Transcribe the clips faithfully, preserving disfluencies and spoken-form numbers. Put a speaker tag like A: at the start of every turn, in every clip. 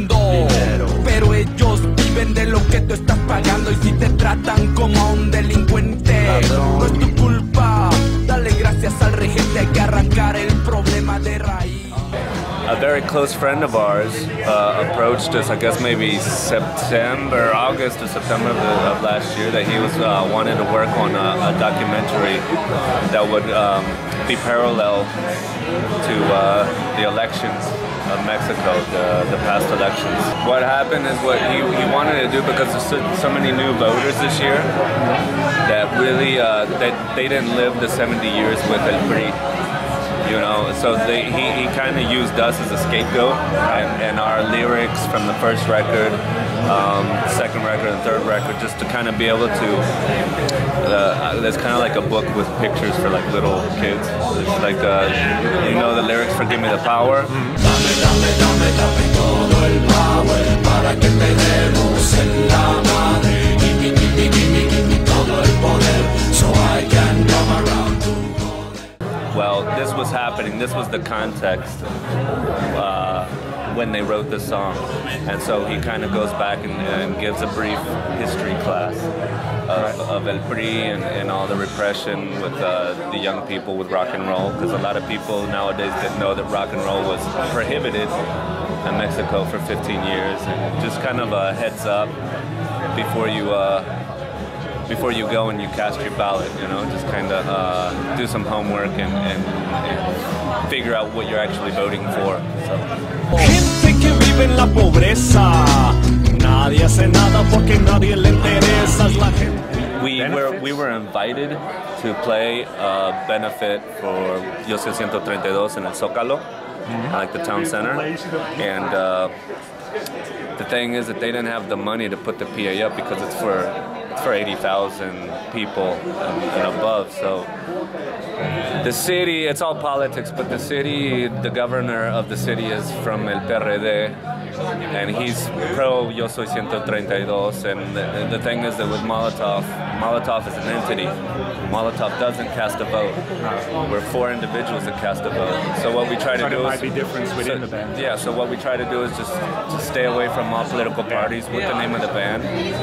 A: mundo. Dinero. Pero ellos viven de lo que tú estás pagando. Y si te tratan como a un delincuente, ladrón, no es tu culpa. Dale gracias al regente, hay que arrancar el problema de raíz.
B: A very close friend of ours uh, approached us, I guess maybe September, August or September of, the, of last year, that he was uh, wanting to work on a, a documentary that would um, be parallel to uh, the elections of Mexico, the, the past elections. What happened is what he, he wanted to do, because there's so, so many new voters this year that really, uh, that they didn't live the seventy years with El P R I. You know, so they, he, he kind of used us as a scapegoat, and, and our lyrics from the first record, um, second record, and third record, just to kind of be able to. Uh, there's kind of like a book with pictures for like little kids. It's like, uh, you know, the lyrics for "Give Me the Power." Mm-hmm. Dame, dame, dame, dame todo el power para que te demos en la madre. Give me, give me, give me, give me todo el poder, so I can come around. Well, this was happening, this was the context uh, when they wrote the song. And so he kind of goes back and, and gives a brief history class of, of El P R I and, and all the repression with uh, the young people with rock and roll. Because a lot of people nowadays didn't know that rock and roll was prohibited in Mexico for fifteen years. And just kind of a heads up before you uh, before you go and you cast your ballot, you know, just kind of uh, do some homework and, and, and figure out what you're actually voting for. So.
C: Gente que vive en la pobreza, nadie hace nada porque nadie le interesa la gente.
B: We were we were invited to play a benefit for Yo Soy ciento treinta y dos in El Zócalo, mm-hmm. like the town center, and uh, the thing is that they didn't have the money to put the P A up because it's for it's for eighty thousand people and, and above. So the city, it's all politics, but the city, the governor of the city is from El P R D, and he's pro Yo Soy ciento treinta y dos. And the, the thing is that with Molotov, Molotov is an entity. Molotov doesn't cast a vote. We're four individuals that cast a vote. So what we try to
C: so
B: do
C: there
B: is...
C: might be difference within
B: so,
C: the band.
B: Yeah, so what we try to do is just to stay away from all political parties with the name of the band.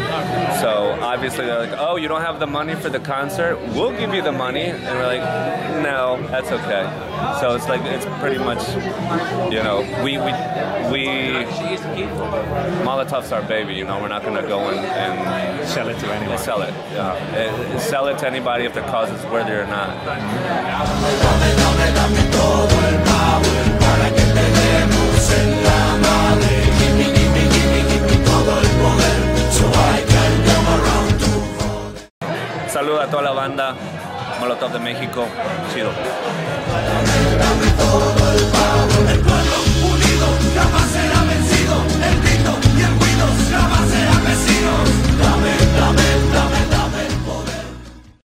B: So obviously they're like, oh, you don't have the money for the concert? We'll give you the money. And we're like, no, that's okay. So it's like, it's pretty much, you know, we, we, we Molotov's our baby, you know, we're not going to go and, and
C: sell it to anyone.
B: Sell it, yeah. Uh, sell it to anybody if the cause is worthy or not. Saluda a toda la banda Molotov de México. Chido.